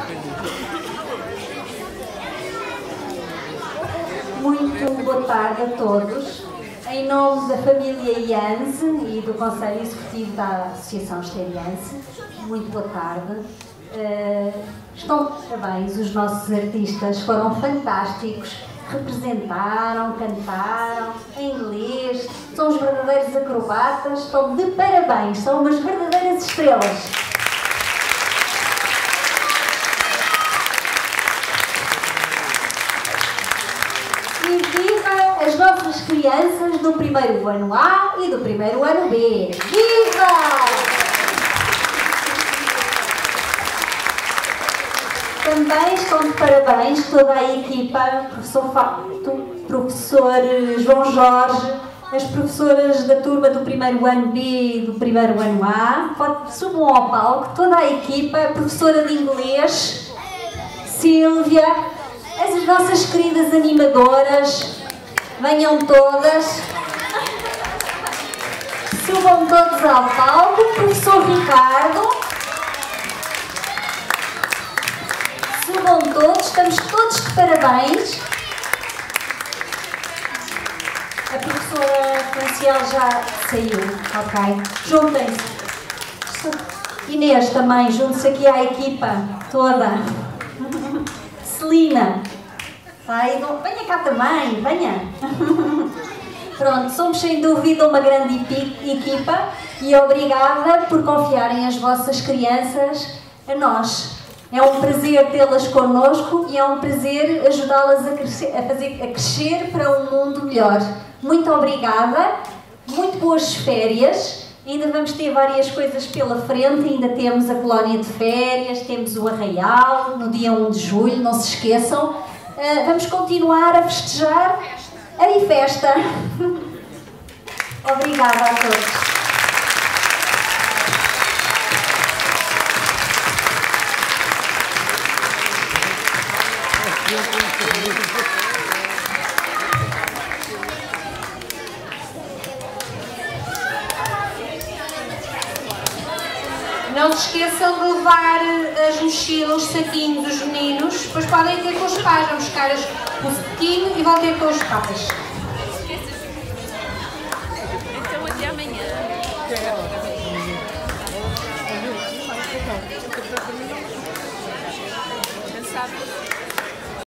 Muito boa tarde a todos. Em nome da família Ianse e do Conselho Executivo da Associação Esteriense, muito boa tarde. Estão de parabéns, os nossos artistas foram fantásticos, representaram, cantaram em inglês, são os verdadeiros acrobatas, estão de parabéns, são umas verdadeiras estrelas. E viva as nossas crianças do primeiro ano A e do primeiro ano B! Viva! Também estão de parabéns toda a equipa, professor Fausto, professor João Jorge, as professoras da turma do primeiro ano B e do primeiro ano A. Subam ao palco, toda a equipa, a professora de inglês, Sílvia, as nossas queridas animadoras, venham todas. Subam todos ao palco, professor Ricardo. Subam todos, estamos todos de parabéns. A professora Franciel já saiu, ok? Juntem-se. Inês também, junte-se aqui à equipa toda. Celina, venha cá também, venha. Pronto, somos sem dúvida uma grande equipa e obrigada por confiarem as vossas crianças a nós. É um prazer tê-las connosco e é um prazer ajudá-las a crescer para um mundo melhor. Muito obrigada, muito boas férias, ainda vamos ter várias coisas pela frente, ainda temos a colónia de férias, temos o Arraial no dia 1 de julho, não se esqueçam. Vamos continuar a festejar a festa. Obrigada a todos. Não se esqueçam de levar as mochilas, os saquinhos dos meninos, depois podem ter com os pais, vão buscar o saquinho e vão ter com os pais. Então até amanhã. Cansado.